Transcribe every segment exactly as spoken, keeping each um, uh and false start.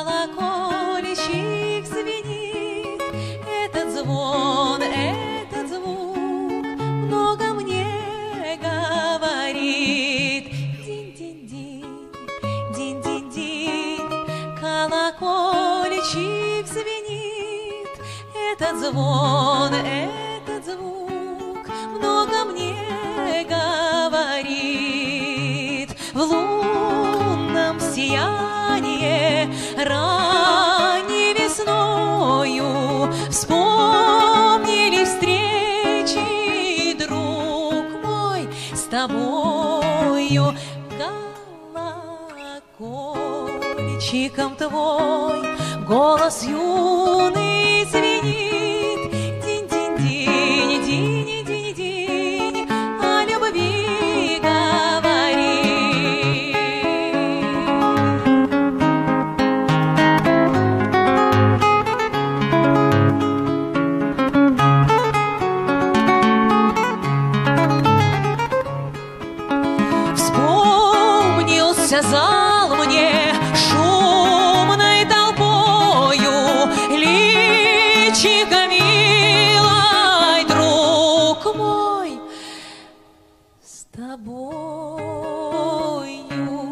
колокольчик звенит, этот звон, этот звук много мне говорит. Динь-динь-динь, динь-динь-динь, колокольчик звенит, этот звон, этот звук много мне говорит. В лунном сиянии ранней весною вспомнили встречи, друг мой, с тобою. Колокольчиком твой голос юный звенит. Динь-динь-динь, динь-динь-динь, о любви говорит. Вспомнился зал мне шумной толпою, личико милой, друг мой, с тобою.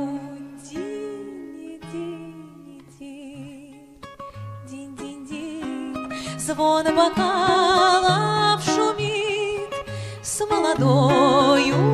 Динь-динь-динь, динь-динь-динь, звон бокалов шумит с молодою